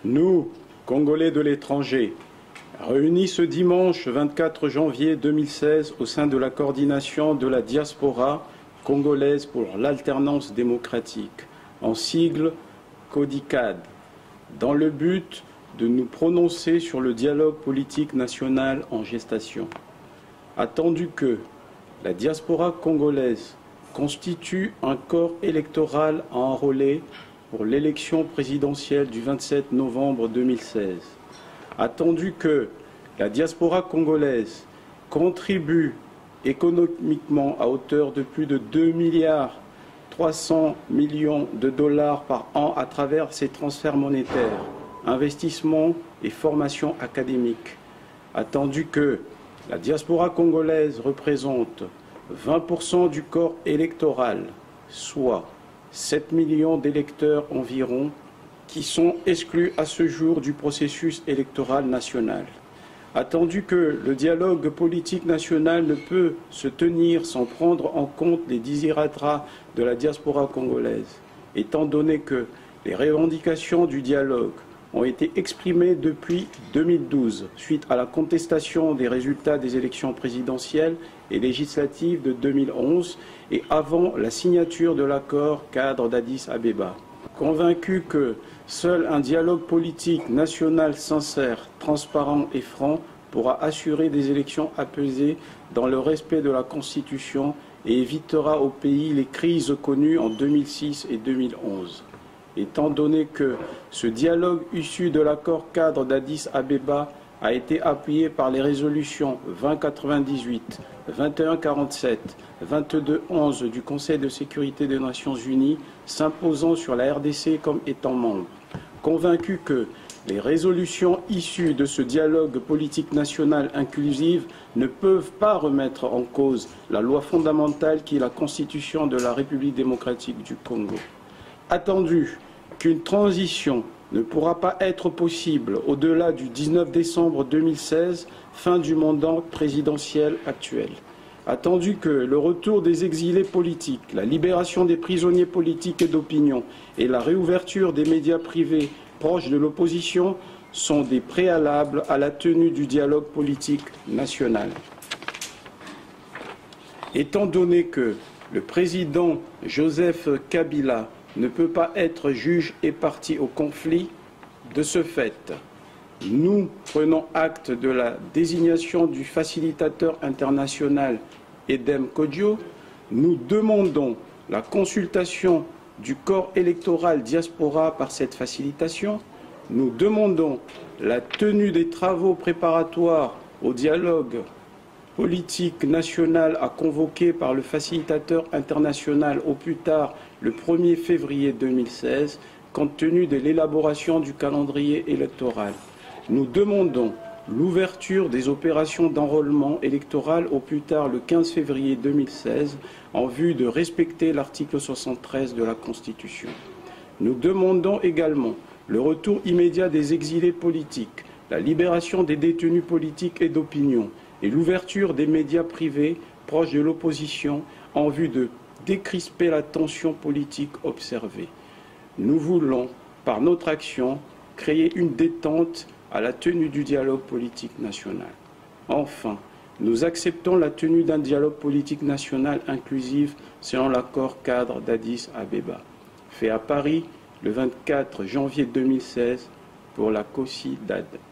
Nous, Congolais de l'étranger, réunis ce dimanche 24 janvier 2016 au sein de la coordination de la diaspora congolaise pour l'alternance démocratique, en sigle CODICAD, dans le but de nous prononcer sur le dialogue politique national en gestation. Attendu que la diaspora congolaise constitue un corps électoral à enrôler pour l'élection présidentielle du 27 novembre 2016. Attendu que la diaspora congolaise contribue économiquement à hauteur de plus de 2,3 milliards de dollars par an à travers ses transferts monétaires, investissements et formations académiques. Attendu que la diaspora congolaise représente 20% du corps électoral, soit 7 millions d'électeurs environ, qui sont exclus à ce jour du processus électoral national. Attendu que le dialogue politique national ne peut se tenir sans prendre en compte les desiderata de la diaspora congolaise, étant donné que les revendications du dialogue ont été exprimées depuis 2012, suite à la contestation des résultats des élections présidentielles et législatives de 2011 et avant la signature de l'accord cadre d'Addis Abeba. Convaincu que seul un dialogue politique national sincère, transparent et franc pourra assurer des élections apaisées dans le respect de la Constitution et évitera au pays les crises connues en 2006 et 2011. Étant donné que ce dialogue issu de l'accord cadre d'Addis Abeba a été appuyé par les résolutions 2098, 2147, 2211 du Conseil de sécurité des Nations Unies s'imposant sur la RDC comme étant membre. Convaincu que les résolutions issues de ce dialogue politique national inclusif ne peuvent pas remettre en cause la loi fondamentale qui est la Constitution de la République démocratique du Congo. Attendu qu'une transition ne pourra pas être possible au-delà du 19 décembre 2016, fin du mandat présidentiel actuel. Attendu que le retour des exilés politiques, la libération des prisonniers politiques et d'opinion et la réouverture des médias privés proches de l'opposition sont des préalables à la tenue du dialogue politique national. Étant donné que le président Joseph Kabila ne peut pas être juge et partie au conflit, de ce fait, nous prenons acte de la désignation du facilitateur international Edem Kodjo. Nous demandons la consultation du corps électoral diaspora par cette facilitation. Nous demandons la tenue des travaux préparatoires au dialogue politique national à convoquer par le facilitateur international au plus tard le 1er février 2016, compte tenu de l'élaboration du calendrier électoral. Nous demandons l'ouverture des opérations d'enrôlement électoral au plus tard le 15 février 2016 en vue de respecter l'article 73 de la Constitution. Nous demandons également le retour immédiat des exilés politiques, la libération des détenus politiques et d'opinion et l'ouverture des médias privés proches de l'opposition en vue de décrisper la tension politique observée. Nous voulons, par notre action, créer une détente à la tenue du dialogue politique national. Enfin, nous acceptons la tenue d'un dialogue politique national inclusif selon l'accord cadre d'Addis Abeba, fait à Paris le 24 janvier 2016 pour la COSIDAD.